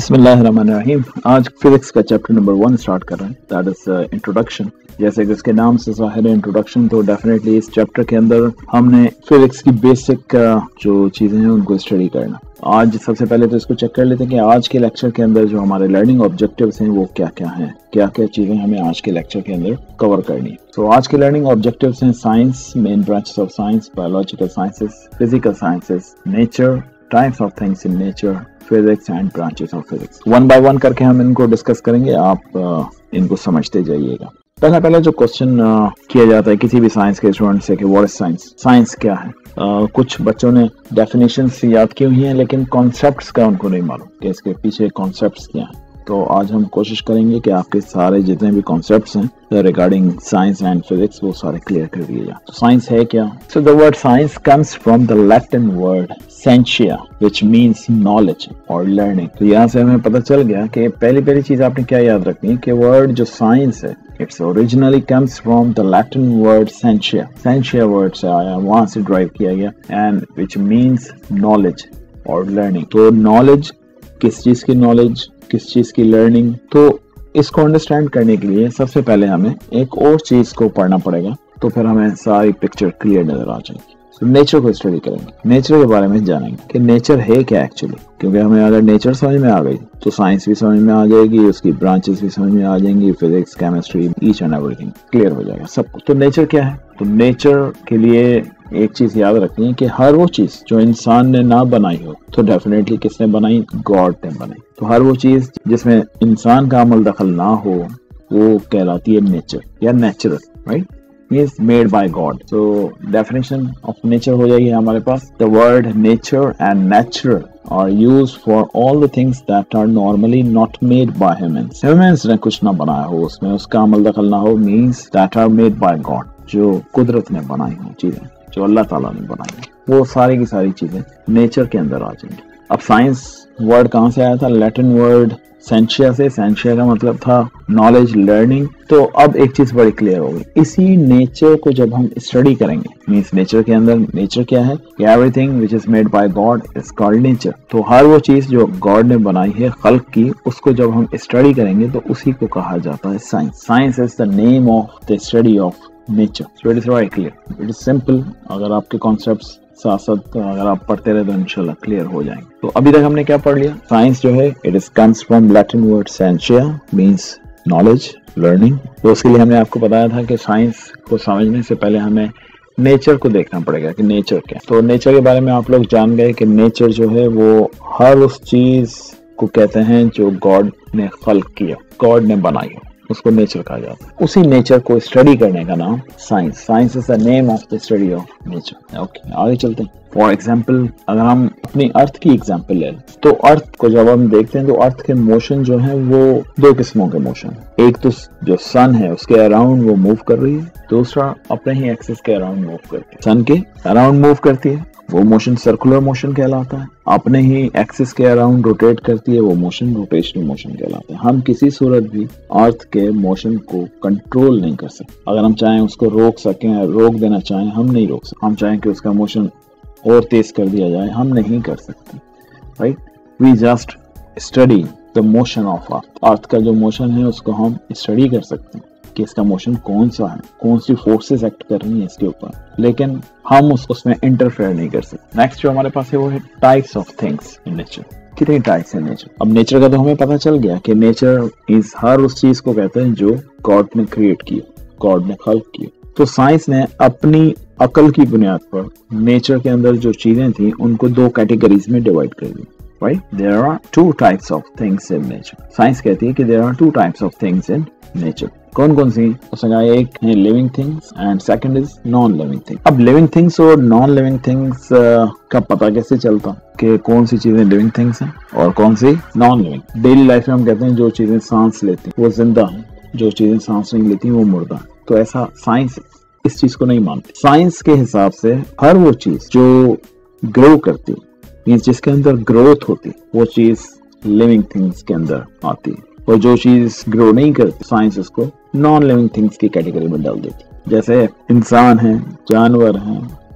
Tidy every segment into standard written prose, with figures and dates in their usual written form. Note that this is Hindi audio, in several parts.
बिस्मिल्लाहिर्रहमानिर्रहीम। आज फिजिक्स का चैप्टर नंबर 1 स्टार्ट कर रहे हैं, दैट इज इंट्रोडक्शन। जैसे कि इसके नाम से ज़ाहिर है इंट्रोडक्शन, तो डेफिनेटली इस चैप्टर के अंदर हमने फिजिक्स की बेसिक जो चीज़ें हैं उनको स्टडी करना। आज सबसे पहले तो इसको चेक कर लेते हैं कि आज के लेक्चर के अंदर जो हमारे लर्निंग ऑब्जेक्टिव्स हैं वो क्या क्या हैं, क्या क्या चीज़ें हमें आज के लेक्चर के अंदर कवर करनी है। तो आज के लर्निंग ऑब्जेक्टिव्स हैं science, main branches of science, biological sciences, physical sciences, nature, types of things in nature, physics and branches of physics. One by one करके हम इनको डिस्कस करेंगे, आप इनको समझते जाइएगा। पहला जो क्वेश्चन किया जाता है किसी भी साइंस के स्टूडेंट से कि व्हाट इज साइंस, साइंस क्या है। कुछ बच्चों ने डेफिनेशंस याद की हुई हैं लेकिन कॉन्सेप्ट्स का उनको नहीं मालूम कि इसके पीछे कॉन्सेप्ट्स क्या हैं। तो आज हम कोशिश करेंगे कि आपके सारे जितने भी कॉन्सेप्ट्स हैं रिगार्डिंग साइंस एंड फिजिक्स वो सारे क्लियर कर दिए जाए। तो साइंस है क्या? So the word science comes from the Latin word scientia which means knowledge और लर्निंग। तो यहाँ से हमें पता चल गया कि पहली चीज आपने क्या याद रखनी है कि वर्ड जो साइंस है it's originally comes from the Latin word scientia. Scientia word से आया, वहां से ड्राइव किया गया, एंड व्हिच मींस नॉलेज और लर्निंग। तो नॉलेज, किस चीज की नॉलेज, किस चीज की लर्निंग। तो इसको अंडरस्टैंड करने के लिए सबसे पहले हमें एक और चीज को पढ़ना पड़ेगा, तो फिर हमें सारी पिक्चर क्लियर नजर आ जाएगी। तो नेचर को स्टडी करेंगे, नेचर के बारे में जानेंगे कि नेचर है क्या एक्चुअली। क्योंकि हमें अगर नेचर समझ में आ गई तो साइंस भी समझ में आ जाएगी, उसकी ब्रांचेस भी समझ में आ जाएंगी, physics, chemistry, each and everything clear हो जाएगा सब कुछ। तो नेचर क्या है? तो नेचर के लिए एक चीज याद रखनी है कि हर वो चीज जो इंसान ने ना बनाई हो, तो डेफिनेटली किसने बनाई? गॉड ने बनाई। तो हर वो चीज जिसमें इंसान का अमल दखल ना हो वो कहलाती है नेचर या natural, right? Means made by God. तो डेफिनेशन ऑफ नेचर हो जाएगी हमारे पास, the word nature and natural are used for all the things that are normally not made by humans. Humans ने कुछ ना बनाया हो, उसमें उसका अमल दखल ना हो, means that are made by God, जो कुदरत ने बनाई हो चीजें, जो अल्लाह ताला ने बनाई है, वो सारी की सारी चीजें नेचर के अंदर आ जाएंगी। अब साइंस वर्ड कहाँ से आया था? लैटिन वर्ड सेंशिया से। सेंशिया का मतलब था नॉलेज, लर्निंग। तो अब एक चीज बड़ी क्लियर हो गई, इसी नेचर को जब हम स्टडी करेंगे, मींस नेचर के अंदर नेचर क्या है? Everything which is made by God is called nature. तो हर वो चीज जो गॉड ने बनाई है, खल्क की, उसको जब हम स्टडी करेंगे तो उसी को कहा जाता है science. Science is the name of the study of nature. So it is very clear, it is simple. अगर आपके कॉन्सेप्ट्स साथ साथ अगर आप पढ़ते रहे तो इंशाल्लाह क्लियर हो जाएंगे। तो अभी तक हमने क्या पढ़ लिया? साइंस जो है it is comes from Latin word scientia, means knowledge, learning. तो उसके लिए हमने आपको बताया था कि साइंस को समझने से पहले हमें नेचर को देखना पड़ेगा कि नेचर क्या। तो नेचर के बारे में आप लोग जान गए कि नेचर जो है वो हर उस चीज को कहते हैं जो गॉड ने खल्क किया, गॉड ने बनाई हो, उसको नेचर कहा जाता है। उसी नेचर को स्टडी करने का नाम science. Science is the name of the study of nature. Okay, आगे चलते हैं। फॉर एग्जाम्पल, अगर हम अपनी अर्थ की एग्जाम्पल ले तो अर्थ को जब हम देखते हैं तो अर्थ के मोशन जो है वो दो किस्मों के मोशन। एक तो जो सन है उसके अराउंड वो मूव कर रही है, दूसरा अपने ही एक्सिस के अराउंड मूव करती है। सन के अराउंड मूव करती है, वो मोशन सर्कुलर मोशन कहलाता है। अपने ही एक्सिस के अराउंड रोटेट करती है, वो मोशन रोटेशनल मोशन कहलाता है। हम किसी सूरत भी अर्थ के मोशन को कंट्रोल नहीं कर सकते। अगर हम चाहें उसको रोक सकें, रोक देना चाहें, हम नहीं रोक सकते। हम चाहें कि उसका मोशन और तेज कर दिया जाए, हम नहीं कर सकते, right? We just study the motion of earth. Earth का जो मोशन है उसको हम स्टडी कर सकते हैं कि इसका मोशन कौन सा है, कौन सी फोर्सेस एक्ट कर रही है इसके ऊपर, लेकिन हम उसमें इंटरफेयर नहीं कर सकते। नेक्स्ट जो हमारे पास है वो है types of things in nature. कितनी टाइप्स है नेचर? अब नेचर का तो हमें पता चल गया कि नेचर इज हर उस चीज को कहते हैं जो गॉड ने क्रिएट किया, गॉड ने खल्क किया। तो साइंस ने अपनी अकल की बुनियाद पर नेचर के अंदर जो चीजें थी उनको दो कैटेगरीज में डिवाइड कर दिया, right? There are two types of things in nature. Science कहती है कि there are two types of things in nature. कौन कौन सी? उसमें एक है living things and second is non living things. अब लिविंग थिंग्स और नॉन लिविंग थिंग्स का पता कैसे चलता कि कौन सी चीजें लिविंग थिंग्स हैं और कौन सी नॉन लिविंग? डेली लाइफ में हम कहते हैं जो चीजें सांस लेती वो जिंदा है, जो चीजें सांस नहीं लेती वो मुर्दा है। तो ऐसा साइंस इस चीज को नहीं मानती। साइंस के हिसाब से हर वो चीज जो ग्रो करती मींस जिसके अंदर ग्रोथ होती वो चीज लिविंग थिंग्स के अंदर आती है, और जो चीज ग्रो नहीं करती साइंस उसको नॉन लिविंग थिंग्स की कैटेगरी में डाल देती। जैसे इंसान है, जानवर हैं,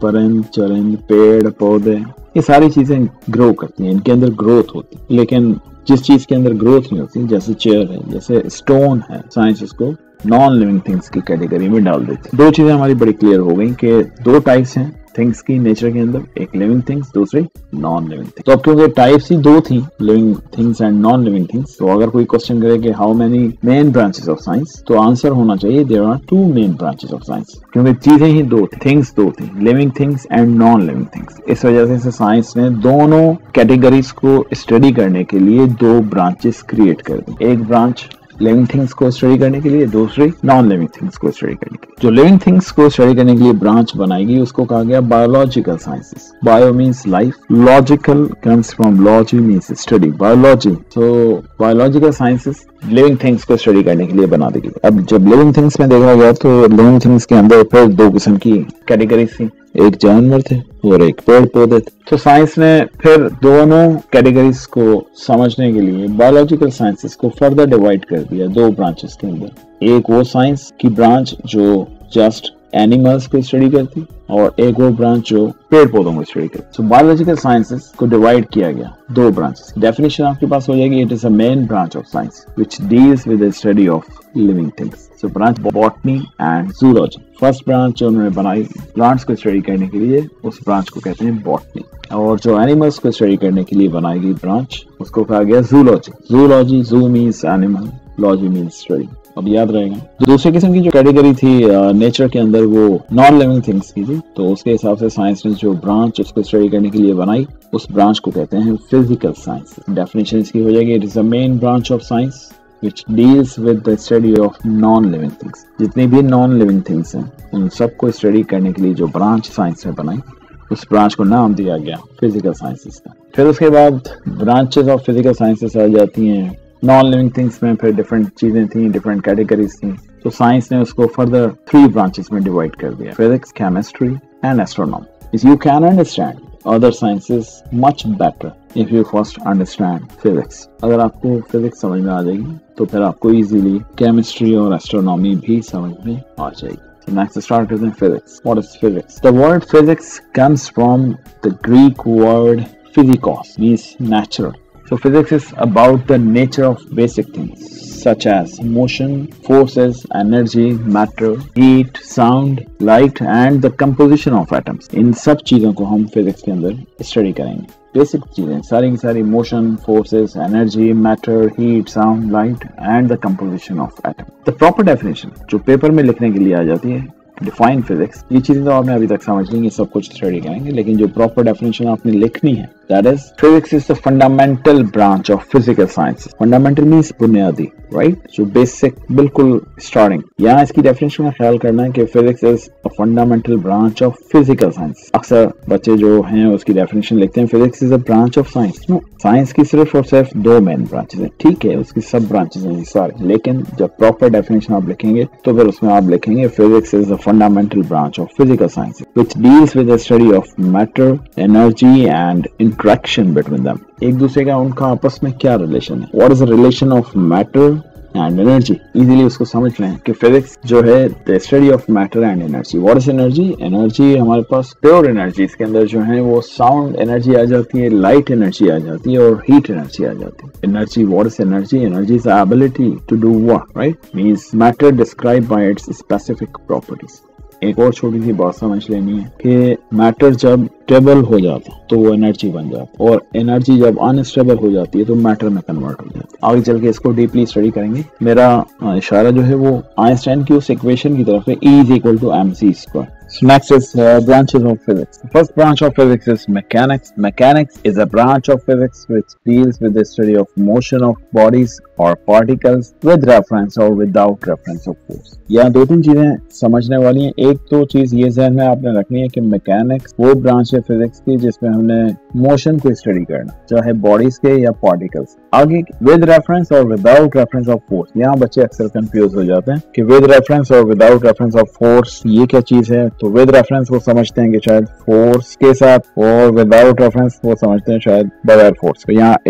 परिंद चरिंद पेड़ पौधे ये सारी चीजें ग्रो करती हैं, इनके अंदर ग्रोथ होती है। लेकिन जिस चीज के अंदर ग्रोथ नहीं होती, जैसे चेयर है, जैसे स्टोन है, साइंस इसको नॉन लिविंग थिंग्स की कैटेगरी में डाल देती है। दो चीजें हमारी बड़ी क्लियर हो गई कि दो टाइप्स हैं थिंग्स की नेचर के अंदर, एक लिविंग थिंग्स, दूसरी नॉन लिविंग थिंग्स। तो अब क्योंकि टाइप्स ही दो थी, living things and non living things, तो अगर कोई क्वेश्चन करे कि how many main branches of science, तो आंसर होना चाहिए there are two main branches of science, क्योंकि चीजें ही दो थी, थिंग्स दो थी, living things and non living things. इस वजह से साइंस ने दोनों कैटेगरीज को स्टडी करने के लिए दो ब्रांचेस क्रिएट कर दी, एक ब्रांच लिविंग थिंग्स को स्टडी करने के लिए, दूसरी नॉन लिविंग थिंग्स को स्टडी करने के लिए। जो लिविंग थिंग्स को स्टडी करने के लिए ब्रांच बनाएगी उसको कहा गया biological sciences. Bio means life, logical comes from logy means study, biology. तो बायोलॉजिकल साइंसेस लिविंग थिंग्स को स्टडी करने के लिए बना दी गई। अब जब लिविंग थिंग्स में देखा गया तो लिविंग थिंग्स के अंदर फिर दो किस्म की कैटेगरीज थी, एक जानवर थे और एक पेड़ पौधे थे। तो साइंस ने फिर दोनों कैटेगरीज को समझने के लिए बायोलॉजिकल साइंसेस को फर्दर डिवाइड कर दिया दो ब्रांचेस के अंदर। एक वो साइंस की ब्रांच जो जस्ट एनिमल्स को स्टडी करती और एक वो ब्रांच जो पेड़ पौधों को स्टडी करती। तो बायोलॉजिकल साइंसेस को डिवाइड किया गया दो ब्रांचेस। डेफिनेशन आपके पास हो जाएगी, it is a main branch of science which deals with the study of living things. So branch botany and zoology. First branch जो उन्होंने बनाई प्लांट्स को स्टडी करने के लिए, उस ब्रांच को कहते हैं बॉटनी। और जो एनिमल्स को स्टडी करने के लिए बनाई गई ब्रांच, उसको कहा गया zoology. Zoology, zoo means animal, logy means study. अब याद रहेगा। दूसरे किस्म की जो कैटेगरी थी नेचर के अंदर, वो नॉन लिविंग थिंग्स की थी। तो उसके हिसाब से साइंस ने जो ब्रांच उसको स्टडी करने के लिए बनाई, उस ब्रांच को कहते हैं फिजिकल साइंस। डेफिनेशन इसकी हो जाएगी, it is a main branch of science which deals with the study of non-living things। जितनी भी नॉन लिविंग थिंग्स हैं उन सबको स्टडी करने के लिए जो ब्रांच साइंस ने बनाई, उस ब्रांच को नाम दिया गया फिजिकल साइंसेस का। फिर उसके बाद ब्रांचेस ऑफ फिजिकल साइंसेस आ जाती हैं। नॉन लिविंग थिंग्स में फिर डिफरेंट चीजें थी, डिफरेंट कैटेगरीज थी। तो साइंस ने उसको फर्दर 3 ब्रांचेस में डिवाइड कर दिया, physics, chemistry and astronomy. You can understand other sciences much better if you first understand physics। अगर आपको फिजिक्स समझ में आ जाएगी तो फिर आपको इजीली केमिस्ट्री और एस्ट्रोनॉमी भी समझ में आ जाएगी। So next start करते हैं physics। What is physics? The word physics comes from the Greek word physikos, means natural। So physics is about the nature of basic things such as motion, forces, energy, matter, heat, sound, light and the composition of atoms। इन सब चीजों को हम फिजिक्स के अंदर स्टडी करेंगे। बेसिक चीजें सारी की सारी, motion, forces, energy, matter, heat, sound, light and the composition of atom. The proper definition जो पेपर में लिखने के लिए आ जाती है, डिफाइन फिजिक्स, ये चीजें तो आपने अभी तक समझ ली, ये सब कुछ स्टडी करेंगे। लेकिन जो प्रॉपर डेफिनेशन आपने लिखनी है, that is physics is the fundamental branch of physical sciences. Fundamental means बुनियादी, राइट, जो बेसिक, बिल्कुल स्टार्टिंग। यहाँ इसकी डेफिनेशन का ख्याल करना है कि physics is a fundamental branch of physical science. अक्सर बच्चे जो हैं उसकी डेफिनेशन लिखते हैं physics is a branch of science. No, science की सिर्फ और सिर्फ 2 मेन ब्रांचेस हैं। ठीक है, उसकी सब ब्रांचेस हैं सारे, लेकिन जब प्रॉपर डेफिनेशन आप लिखेंगे तो फिर उसमें आप लिखेंगे physics is the fundamental branch of physical science which deals with the study of matter, energy and interaction between them. एक दूसरे का, उनका आपस में क्या रिलेशन है, what is the relation of matter and energy. Easily उसको समझ लें कि फिजिक्स जो है the study of matter and energy. What is energy? Energy हमारे पास प्योर एनर्जी, इसके अंदर जो है वो साउंड एनर्जी आ जाती है, लाइट एनर्जी आ जाती है और हीट एनर्जी आ जाती है। Energy, what is energy? Energy is the ability to do what, right, means matter describe by its specific properties. एक और छोटी सी बात समझ लेनी है कि मैटर जब स्टेबल हो जाता तो वो एनर्जी बन जाता, और एनर्जी जब अनस्टेबल हो जाती है तो मैटर में कन्वर्ट हो जाती है। आगे चल के इसको डीपली स्टडी करेंगे। मेरा इशारा जो है वो आइंस्टाइन की उस इक्वेशन की तरफ है, E is equal to mc square। So next is branches of physics. The first branch of physics is mechanics. Mechanics is a branch of physics which deals with the study of motion of bodies or particles with reference or without reference of force। यहाँ 2-3 चीजें समझने वाली हैं। एक तो चीज ये ज़हन में आपने रखनी है कि मैकेनिक्स वो ब्रांच है फिजिक्स की जिसमें हमने मोशन को स्टडी करना, चाहे बॉडीज के या पार्टिकल्स। आगे विद रेफरेंस और विदाउट रेफरेंस ऑफ फोर्स। यहाँ बच्चे अक्सर कंफ्यूज हो जाते हैं कि विद रेफरेंस और विदाउट रेफरेंस ऑफ फोर्स ये क्या चीज है। तो विद रेफरेंस वो समझते हैं कि शायद फोर्स के साथ, और विदाउट रेफरेंस वो समझते हैं शायद बगैर फोर्स। तो यहाँ एक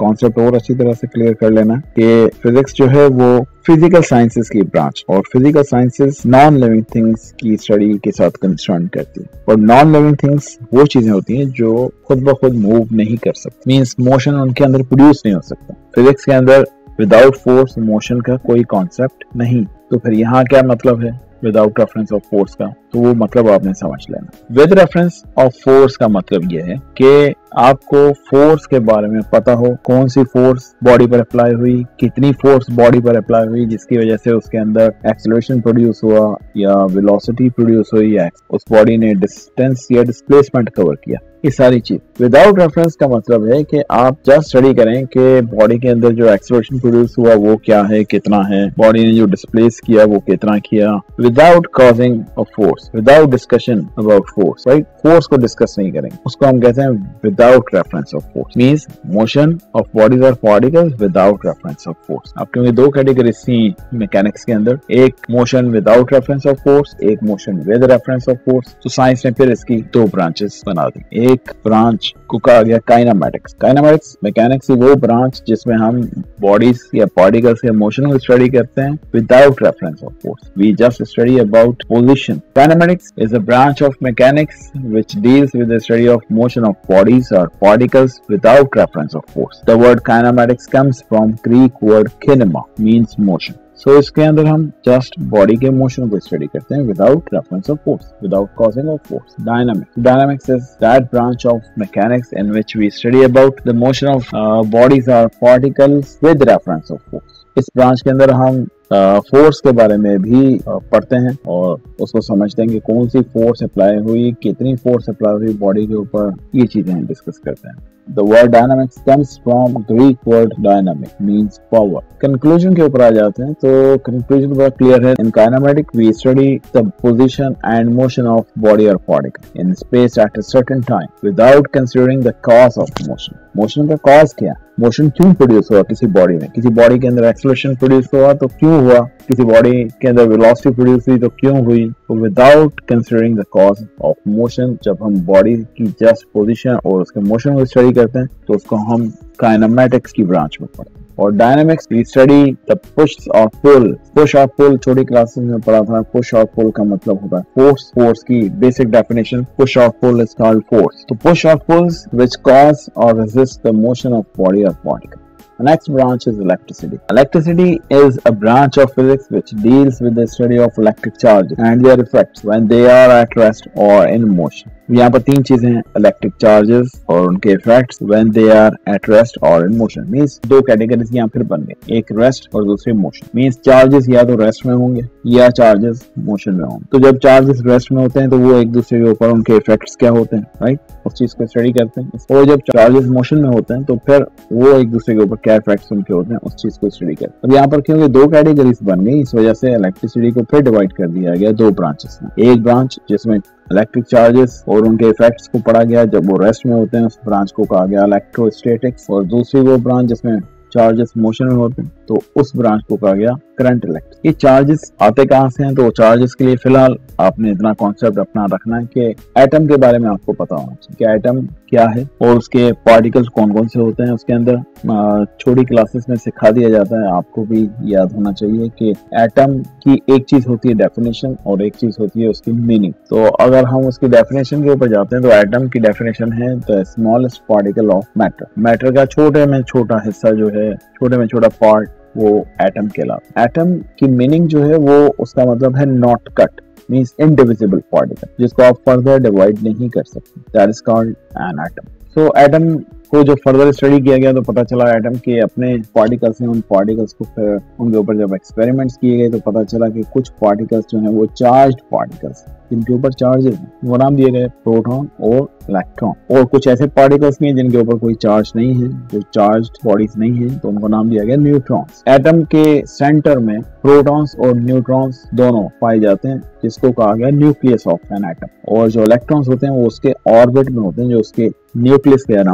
कॉन्सेप्ट और अच्छी तरह से क्लियर कर लेना कि फिजिक्स जो है वो फिजिकल साइंसेस की ब्रांच, और physical sciences non living things की स्टडी के साथ कंसर्न करती है। और नॉन लिविंग थिंग्स वो चीजें होती हैं जो खुद ब खुद मूव नहीं कर सकती, मींस मोशन उनके अंदर प्रोड्यूस नहीं हो सकता। फिजिक्स के अंदर विदाउट फोर्स मोशन का कोई कॉन्सेप्ट नहीं। तो फिर यहाँ क्या मतलब है विदाउट रेफरेंस ऑफ फोर्स का, तो वो मतलब आपने समझ लेना। विद रेफरेंस ऑफ फोर्स का मतलब ये है कि आपको फोर्स के बारे में पता हो, कौन सी फोर्स बॉडी पर अप्लाई हुई, कितनी फोर्स बॉडी पर अप्लाई हुई जिसकी वजह से उसके अंदर एक्सेलरेशन प्रोड्यूस हुआ या वेलोसिटी प्रोड्यूस हुई या उस बॉडी ने डिस्टेंस या डिस्प्लेसमेंट कवर किया, ये सारी चीज। विदाउट रेफरेंस का मतलब है कि आप जस्ट स्टडी करें कि बॉडी के अंदर जो एक्सेलरेशन प्रोड्यूस हुआ वो क्या है, कितना है, बॉडी ने जो डिस्प्लेस किया वो कितना किया, without causing of force, without discussion about force, right. Force को डिस्कस नहीं करेंगे, उसको हम कहते हैं without reference of force, means motion of bodies और particles without reference of force. अब क्योंकि दो कैटेगरीज थी मैकेनिक्स के अंदर, एक motion without reference of force, एक motion with reference of force, तो साइंस ने फिर इसकी दो ब्रांचेस बना दी। एक ब्रांच को कहा गया काइनेमैटिक्स। काइनेमैटिक्स मैकेनिक्स की वो ब्रांच जिसमें हम बॉडीज या पार्टिकल्स या मोशन को स्टडी करते हैं without reference of force, we just study about position. Kinematics is a branch of mechanics which deals with the study of motion of bodies or particles without reference of force. The word kinematics comes from Greek word kinema, means motion. So इसके अंदर हम जस्ट बॉडी के मोशन को स्टडी करते हैं without reference of force, without causing of force. Dynamics is that branch of mechanics in which we study about the motion of bodies और particles with reference of force. इस ब्रांच के अंदर हम फोर्स के बारे में भी पढ़ते हैं और उसको समझते हैं कि कौन सी फोर्स अप्लाई हुई, कितनी फोर्स अप्लाई हुई बॉडी के ऊपर, ये चीजें हम डिस्कस करते हैं। The word dynamics comes from Greek word dynamic, means power. Conclusion के ऊपर आ जाते हैं, तो conclusion बहुत clear है। In kinematic we study the position and motion of body or particle in space at a certain time without considering the cause of motion. मोशन का कॉज क्या, मोशन क्यों प्रोड्यूस हुआ किसी बॉडी में, किसी बॉडी के अंदर एक्सेलरेशन प्रोड्यूस हुआ तो क्यों हुआ, किसी बॉडी के अंदर वेलोसिटी प्रोड्यूस हुई तो क्यों हुई। तो without considering the cause of motion, जब हम बॉडी की जस्ट पोजीशन और उसके मोशन को स्टडी करते हैं तो उसको हम काइनेमैटिक्स की ब्रांच में पढ़ते हैं। और dynamics we study the push और पुल। पुश और पुल छोटी क्लासेस में पढ़ा था। पुश और पुल का मतलब होता है फोर्स। फोर्स की बेसिक डेफिनेशन, पुश और पुल इज कॉल्ड फोर्स। तो पुश और पुल्स व्हिच कॉज और resist the motion of body और particle. The next branch is electricity. Electricity is a branch of physics which deals with the study of electric charges and their effects when they are at rest or in motion. यहाँ पर तीन चीजें हैं, इलेक्ट्रिक चार्जेस और उनके effects when they are at rest और इन मोशन। मींस दो कैटेगरीज यहाँ फिर बन गए, एक रेस्ट और दूसरी मोशन। मींस चार्जेस या तो रेस्ट में होंगे या चार्जेस मोशन में होंगे। तो जब चार्जेस रेस्ट में होते हैं तो वो एक दूसरे के ऊपर उनके इफेक्ट्स क्या होते हैं, राइट, उस चीज को स्टडी करते हैं। और जब चार्जेस मोशन में होते हैं तो फिर वो एक दूसरे के ऊपर क्या इफेक्ट्स उनके होते हैं उस चीज को स्टडी करते हैं। अब यहाँ पर क्योंकि दो कैटेगरीज बन गई, इस वजह से इलेक्ट्रिसिटी को फिर डिवाइड कर दिया गया दो ब्रांचेस में। एक ब्रांच जिसमें इलेक्ट्रिक चार्जेस और उनके इफेक्ट्स को पढ़ा गया जब वो रेस्ट में होते हैं, उस ब्रांच को कहा गया इलेक्ट्रोस्टैटिक्स। और दूसरी वो ब्रांच जिसमें चार्जेस मोशन में होते हैं तो उस ब्रांच को कहा गया करंट इलेक्ट्रिक। ये चार्जेस आते कहाँ से हैं, तो चार्जेस के लिए फिलहाल आपने इतना कॉन्सेप्ट अपना रखना है कि एटम के बारे में आपको पता होना चाहिए कि एटम क्या है और उसके पार्टिकल्स कौन कौन से होते हैं। उसके अंदर छोटी क्लासेस में सिखा दिया जाता है, आपको भी याद होना चाहिए कि एटम की एक चीज होती है डेफिनेशन और एक चीज होती है उसकी मीनिंग। तो अगर हम उसकी डेफिनेशन के ऊपर जाते हैं तो एटम की डेफिनेशन है the smallest particle of matter. Matter का छोटे में छोटा हिस्सा जो है, छोटे में छोटा पार्ट, वो एटम कहलाता है। एटम की मीनिंग जो है वो उसका मतलब है not cut, means indivisible particle, जिसको आप फर्दर डिवाइड नहीं कर सकते, that is called an atom. So atom को जो फर्दर स्टडी किया गया तो पता चला एटम के अपने पार्टिकल्स हैं, उन पार्टिकल्स को फिर उनके ऊपर जब एक्सपेरिमेंट्स किए गए तो पता चला कि कुछ पार्टिकल्स जो हैं वो चार्ज्ड पार्टिकल्स, जिनके ऊपर चार्जेस हैं, वो नाम दिए गए प्रोटॉन और इलेक्ट्रॉन। और कुछ ऐसे पार्टिकल्स भी हैं जिनके ऊपर कोई चार्ज नहीं है, जो चार्ज्ड बॉडीज नहीं है, तो उनको नाम दिया गया न्यूट्रॉन्स। एटम के सेंटर में प्रोटॉन्स और न्यूट्रॉन्स दोनों पाए जाते हैं, जिसको कहा गया न्यूक्लियस ऑफ एन एटम। और जो इलेक्ट्रॉन्स होते हैं वो उसके ऑर्बिट में होते हैं, जो उसके न्यूक्लियस के अराउंड मूव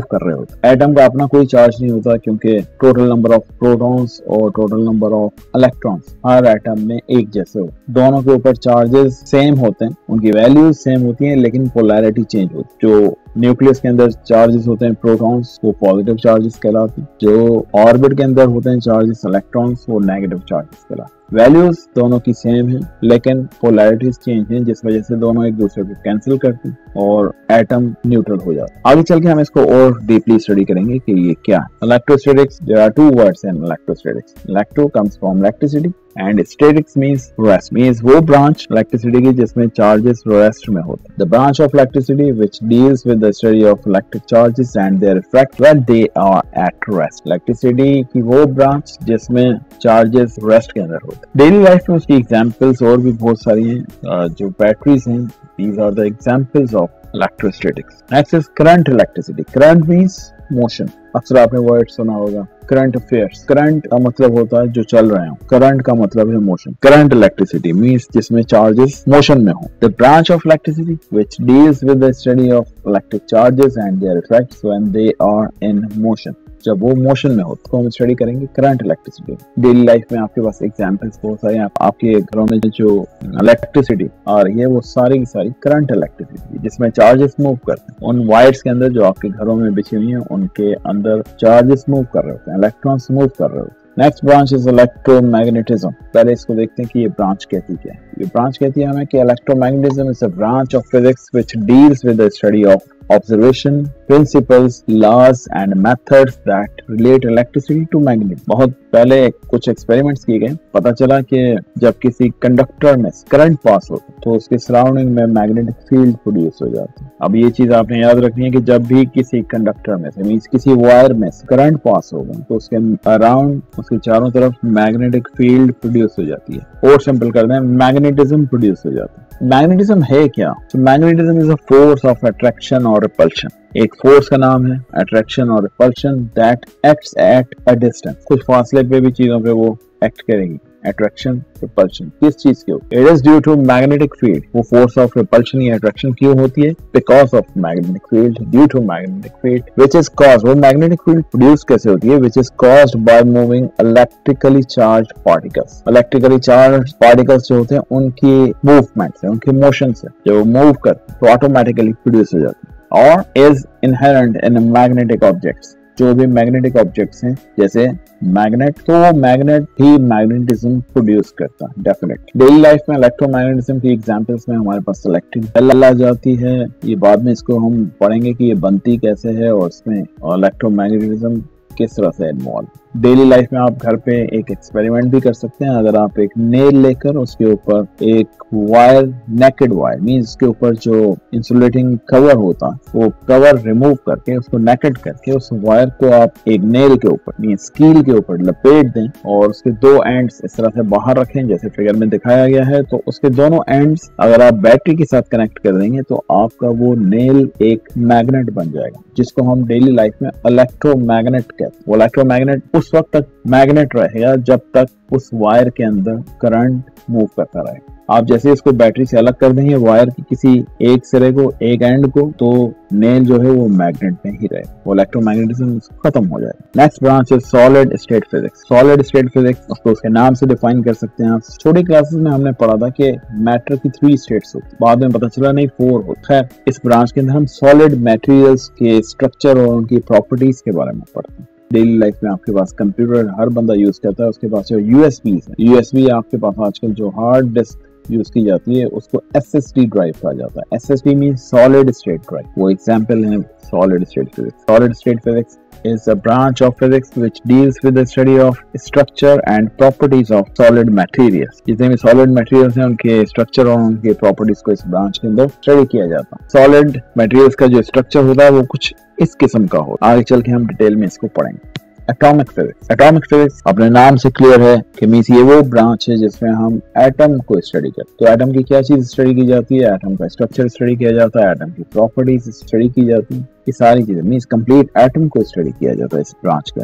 कर रहे होते। एटम का अपना कोई चार्ज नहीं होता क्योंकि टोटल नंबर ऑफ प्रोटॉन्स और टोटल नंबर ऑफ इलेक्ट्रॉन्स हर एटम में एक जैसे हो। दोनों के ऊपर चार्जेस सेम होते हैं, उनकी वैल्यूज सेम होती हैं, लेकिन पोलैरिटी चेंज होती है। जो न्यूक्लियस के अंदर चार्जेस होते हैं प्रोटॉन्स, वो पॉजिटिव चार्जेस कहलाते हैं। जो ऑर्बिट के अंदर होते हैं चार्जेस इलेक्ट्रॉन्स, वो नेगेटिव चार्जेस कहलाते हैं। वैल्यूज दोनों की सेम है लेकिन पोलैरिटीज चेंज है, जिस वजह से दोनों एक दूसरे को कैंसिल करते हैं और एटम न्यूट्रल हो जाता है। आगे चल के हम इसको और डीपली स्टडी करेंगे कि ये क्या है। Electrostatics, there are two words in electrostatics. Electro comes from electricity and statics means rest, means वो ब्रांच इलेक्ट्रिसिटी की जिसमें चार्जेस रेस्ट में होते हैं। The branch of electricity which deals with the study of electric charges and their effect when they are at rest. Electricity की वो ब्रांच जिसमें चार्जेस रेस्ट के अंदर होते हैं। डेली लाइफ में उसकी एग्जांपल्स और भी बहुत सारी हैं। जो बैटरीज हैं, these are the examples of electrostatics. Next is current electricity. Current means motion. अक्सर आपने वर्ड सुना होगा करंट अफेयर्स। करंट का मतलब होता है जो चल रहे हो, करंट का मतलब है मोशन। करंट इलेक्ट्रिसिटी मींस जिसमें चार्जेस मोशन में हो। The branch of electricity which deals with the study of electric charges and their effects when they are in motion. जब वो मोशन में हो तो हम स्टडी करेंगे करंट इलेक्ट्रिसिटी। डेली लाइफ में आपके पास एग्जांपल्स बहुत सारे हैं। आपके घरों में जो इलेक्ट्रिसिटी आ रही है वो सारी की सारी करंट इलेक्ट्रिसिटी जिसमें चार्जेस मूव करते हैं। उन वायर्स के अंदर जो आपके घरों में बिछी हुई हैं उनके अंदर चार्जेस मूव कर रहे होते हैं, इलेक्ट्रॉन्स मूव कर रहे होते हैं। Next branch is electromagnetism. पहले इसको देखते हैं कि ये ब्रांच कहती क्या है। ये ब्रांच कहती है हमें कि electromagnetism is a branch of physics which deals with the study of observation, principles, laws and methods that relate electricity to magnetism। बहुत पहले कुछ एक्सपेरिमेंट्स किए गए, पता चला कि जब किसी कंडक्टर में करंट पास होता है तो उसके सराउंडिंग में मैग्नेटिक फील्ड प्रोड्यूस हो जाती है। अब ये चीज आपने याद रखनी है कि जब भी किसी कंडक्टर में से मींस किसी वायर में से करंट पास होगा तो उसके अराउंड, उसके चारों तरफ मैग्नेटिक फील्ड प्रोड्यूस हो जाती है। और सिंपल कर दें, मैग्नेटिज्म प्रोड्यूस हो जाता है। मैग्नेटिज्म है क्या? तो magnetism is a force of attraction और रिपल्शन। एक फोर्स का नाम है अट्रैक्शन और repulsion that acts at a distance. कुछ फासले पे भी चीजों पे वो एक्ट करेगी। अट्रैक्शन, रिपल्शन किस चीज के ऊपर? It is due to magnetic field. वो फोर्स ऑफ रिपल्शन या अट्रैक्शन क्यों होती है? Because of magnetic field, due to magnetic field which is caused. वो मैग्नेटिक फील्ड प्रोड्यूस कैसे होती है? Which is caused by moving electrically charged particles. Electrically charged particles जो होते हैं उनकी मूवमेंट से, उनके मोशन से जब वो मूव करते हैं तो ऑटोमेटिकली प्रोड्यूस हो जाती है। और is inherent in magnetic objects. जो भी मैग्नेटिक ऑब्जेक्ट्स हैं जैसे मैग्नेट, तो वो मैग्नेट ही मैग्नेटिज्म प्रोड्यूस करता है डेफिनेट। डेली लाइफ में इलेक्ट्रोमैग्नेटिज्म की एग्जांपल्स में हमारे पास इलेक्ट्रिक बेल आ जाती है। ये बाद में इसको हम पढ़ेंगे कि ये बनती कैसे है और इसमें इलेक्ट्रोमैग्नेटिज्म किस तरह से इन्वॉल्व। डेली लाइफ में आप घर पे एक एक्सपेरिमेंट भी कर सकते हैं। अगर आप एक नेल लेकर उसके ऊपर एक वायर, नेकेड वायर मींस उसके ऊपर जो इंसुलेटिंग कवर होता है वो कवर रिमूव करके उसको नेकेड करके उस वायर को आप एक नेल के ऊपर मींस स्कील के ऊपर लपेट दें और उसके दो एंड्स इस तरह से बाहर रखें जैसे फिगर में दिखाया गया है। तो उसके दोनों एंड्स अगर आप बैटरी के साथ कनेक्ट कर देंगे तो आपका वो नेल एक मैग्नेट बन जाएगा, जिसको हम डेली लाइफ में इलेक्ट्रोमैग्नेट कहते हैं। वो इलेक्ट्रोमैग्नेट उस वक्त तक मैग्नेट रहेगा जब तक उस वायर के अंदर करंट मूव करता रहेगा। आप जैसे इसको बैटरी से अलग कर देंगे वायर की किसी एक सिरे को, एक एंड को, तो नेल जो है वो मैग्नेट में ही रहेगा, वो इलेक्ट्रोमैग्नेटिज्म खत्म हो जाएगा। नेक्स्ट ब्रांच है solid state physics. Solid state physics उसको उसके नाम से डिफाइन कर सकते हैं आप। छोटी क्लासेस में हमने पढ़ा था कि मैटर की 3 स्टेट्स होती, बाद में पता चला नहीं 4 होती। खैर, इस ब्रांच के अंदर हम सॉलिड मटेरियल्स के स्ट्रक्चर और उनकी प्रॉपर्टीज के बारे में पढ़ते हैं। डेली लाइफ में आपके पास कंप्यूटर हर बंदा यूज करता है, उसके पास जो यूएसबी है, यूएसबी आपके पास आजकल जो हार्ड डिस्क यूज की जाती है उसको एसएसडी ड्राइव कहा जाता है। SSD means solid state drive. वो एग्जांपल है solid state physics. Solid state physics is a branch of physics which deals with the study of structure and properties of solid materials। जितने भी solid materials हैं उनके structure और उनके properties को इस branch के अंदर study किया जाता है। solid materials का जो structure होता है वो कुछ इस किस्म का होता है। आगे चल के हम डिटेल में इसको पढ़ेंगे। Atomic physics. एटॉमिक फिजिक्स अपने नाम से क्लियर है कि मींस ये वो ब्रांच है जिसमें हम एटम को स्टडी करते हैं। तो एटम की क्या चीज स्टडी की जाती है? एटम का स्ट्रक्चर स्टडी किया जाता है, एटम की प्रॉपर्टीज स्टडी की जाती है। ये सारी चीजें मींस कंप्लीट एटम को स्टडी किया जाता है इस ब्रांच के अंदर।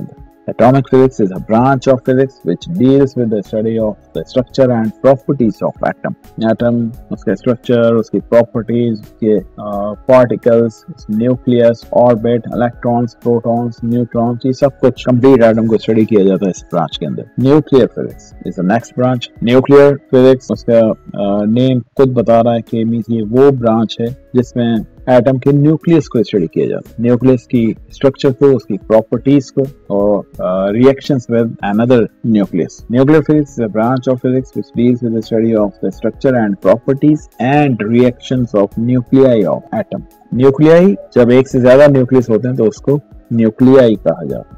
Atomic physics is a branch of physics which deals with the study of the structure and properties of atom. Atom, उसके structure, उसकी properties, उसके particles, nucleus, orbit, electrons, protons, neutrons, ये सब कुछ complete atom को study किया जाता है इस branch के अंदर. Nuclear physics is the next branch. Nuclear physics, उसका name खुद बता रहा है कि मीन्स ये वो branch है जिसमें एटम के न्यूक्लियस को स्टडी किया जाता है. न्यूक्लियस की स्ट्रक्चर को, उसकी प्रॉपर्टीज को और reactions with another nucleus. Nuclear physics is a branch of physics which deals with the study of the structure and properties and reactions of nuclei of atom. Nuclei, जब एक से ज्यादा न्यूक्लियस होते हैं तो उसको न्यूक्लियाई कहा जाता है.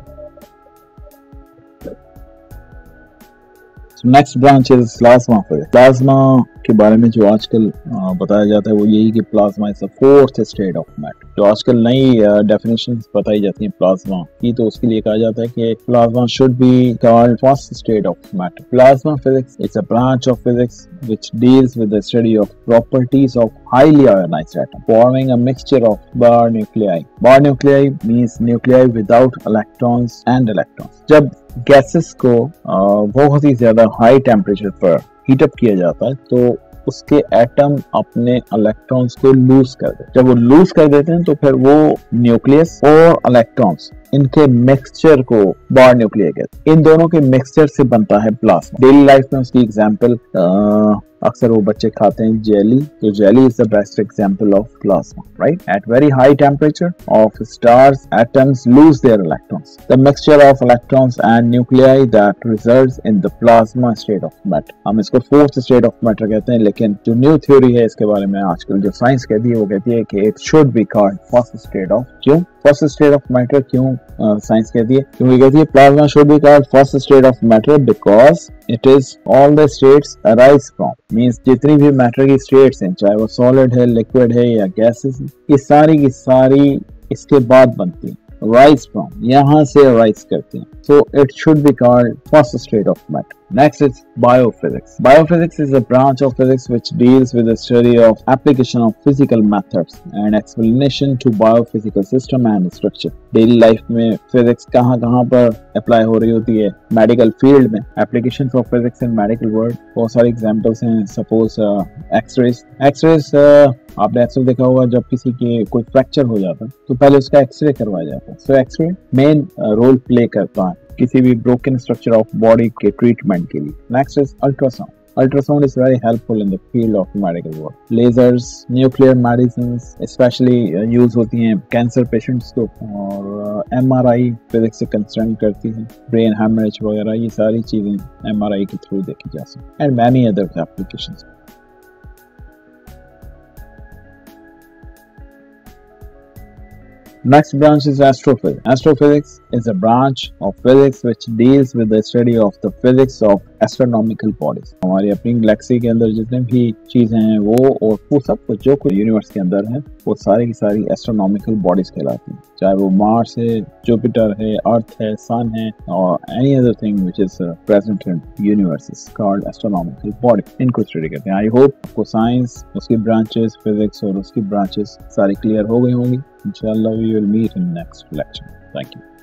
Next branch is plasma physics. Plasma के बारे में जो आजकल बताया जाता है वो यही कि plasma is the fourth state of matter. जो आजकल नई डेफिनेशंस बताई जाती हैं प्लाज्मा की, तो उसके लिए कहा जाता है कि plasma should be called first state of matter. Plasma physics is a branch of physics which deals with the study of properties of highly ionized atom forming a mixture of bar nuclei. Bar nuclei means nuclei without electrons and electrons. जब गैसेस को बहुत ही ज्यादा हाई टेम्परेचर पर हीट अप किया जाता है तो उसके एटम अपने इलेक्ट्रॉन्स को लूज कर देते हैं. जब वो लूज कर देते हैं तो फिर वो न्यूक्लियस और इलेक्ट्रॉन्स, इनके मिक्सचर को बार न्यूक्लियर कहते हैं. इन दोनों के मिक्सचर से बनता है प्लाज्मा. डेली लाइफ में उसकी एग्जांपल अक्सर वो बच्चे खाते हैं जेली, तो jelly is the best example of plasma, right? At very high temperature of stars atoms lose their electrons. The mixture of electrons and nuclei that results in the plasma state of matter. हम इसको फोर्थ स्टेट ऑफ मैटर कहते हैं, लेकिन जो न्यू थ्योरी है इसके बारे में आजकल जो साइंस कहती है वो कहती है कि it should be called first state of. क्यों फर्स्ट स्टेट ऑफ मैटर? क्यों साइंस कहती है? क्योंकि कहती है plasma should be called first state of matter because it is all the states arise from. Means जितनी भी मैटर की स्टेट्स हैं, चाहे वो सॉलिड है, लिक्विड है या गैसेस, ये सारी की सारी इसके बाद बनती हैं. rise from, यहाँ से rise करती हैं. So it should be called first state of matter. Next is biophysics. Biophysics is a branch of physics which deals with the study of application of physical methods and explanation to biophysical system and structure. Daily life में physics कहाँ पर apply हो रही होती है? Medical field में applications of physics in medical world बहुत सारे examples हैं. Suppose X-rays. X-rays आपने एक्सरे देखा होगा, जब किसी के कोई फ्रैक्चर हो जाता है तो पहले उसका एक्सरे करवाया जाता है. So x ray main role play करता है किसी भी ब्रोकन स्ट्रक्चर ऑफ बॉडी के ट्रीटमेंट के लिए. Next is ultrasound. Ultrasound is very helpful in the field of medical work. Lasers, nuclear medicines, especially use होती हैं कैंसर पेशेंट्स को, और MRI फिजिक्स से कंसर्न करती है. ब्रेन हैमरेज वगैरह ये सारी चीजें MRI के थ्रू देखी जा सकती हैं, and many other applications. Next branch is astrophysics. Astrophysics is a branch of physics which deals with the study of the physics of astronomical bodies. हमारी अपनी गैलेक्सी के अंदर जितने भी चीजें हैं वो सब कुछ जो कुछ यूनिवर्स के अंदर है वो सारी की सारी एस्ट्रोनॉमिकल बॉडीज कहलाती हैं. चाहे वो मार्स है, जुपिटर है, अर्थ है, सन है, और any other thing which is present in universe is called astronomical body. इनको स्टडी करते हैं. आई होप आपको साइंस, उसकी ब्रांचेस, फिजिक्स और उसकी ब्रांचेस सारी क्लियर हो गई होंगी. Inshallah, we will meet in next lecture. Thank you.